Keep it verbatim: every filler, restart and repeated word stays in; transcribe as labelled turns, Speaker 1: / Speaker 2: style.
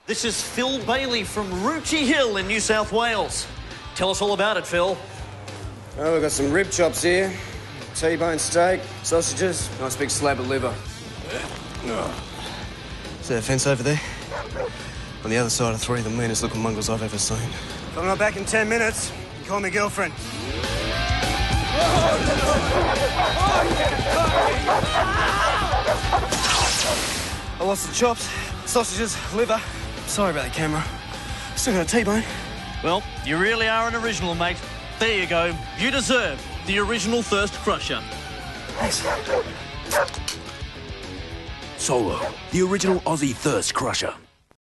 Speaker 1: This is Phil Bailey from Roochie Hill in New South Wales. Tell us all about it, Phil.
Speaker 2: Oh, we've got some rib chops here, T-bone steak, sausages, nice big slab of liver.
Speaker 3: See that fence over there? On the other side are three of the meanest looking mongrels I've ever seen.
Speaker 2: If I'm not back in ten minutes, you call me girlfriend. I lost the chops, sausages, liver. Sorry about the camera. Still got a T-bone.
Speaker 1: Well, you really are an original, mate. There you go. You deserve the original Thirst Crusher.
Speaker 2: Thanks.
Speaker 4: Solo, the original Aussie Thirst Crusher.